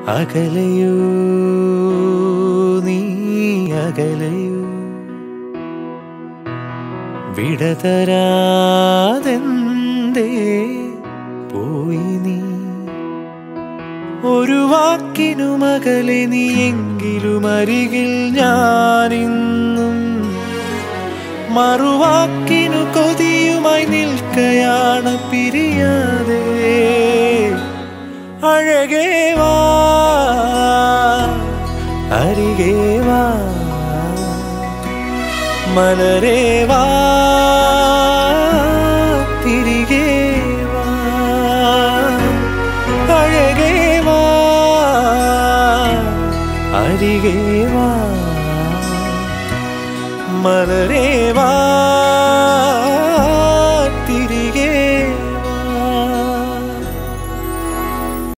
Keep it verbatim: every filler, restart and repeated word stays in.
അകലയോ നീ അകലയോ വിടതരാതെന്തേ പോയി നീ ഒരു വാക്കിനുമകലെ നീ എങ്കിലും അരികിൽ ഞാനിന്നും മറുവാക്കിനു കൊതിയുമായി നിൽക്കയാണ് പിരിയാതെ അഴകേ വാ അരികേ വാ മലരേ വാ തിരികെ വാ അഴകേ വാ അരികെ വാ മലരേ വാ